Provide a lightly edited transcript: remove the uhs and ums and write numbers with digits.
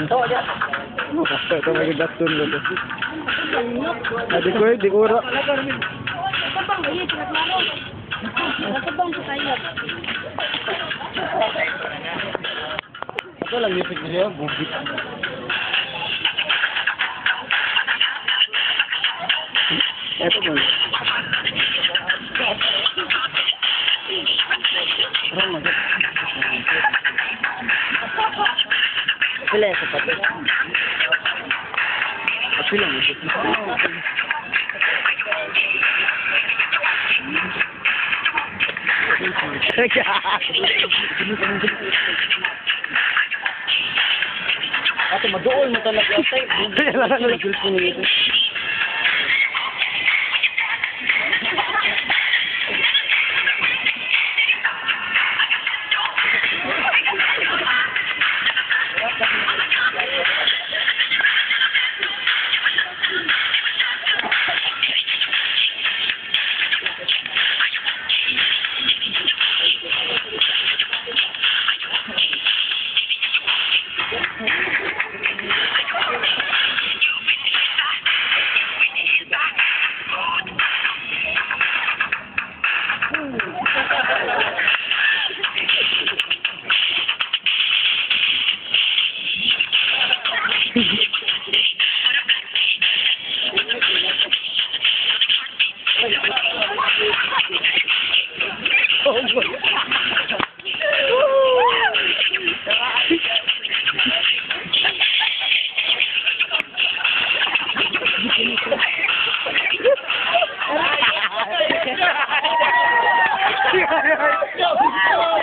Ito magigatun lo to. Adi ko di ura. Nakabang ba yun? Naglaro. Nakabang sa tayo. Ito lang lipit na siya, bubit. Ito po. Pila sa pati. Pila mo. Ate, madool mo talaga.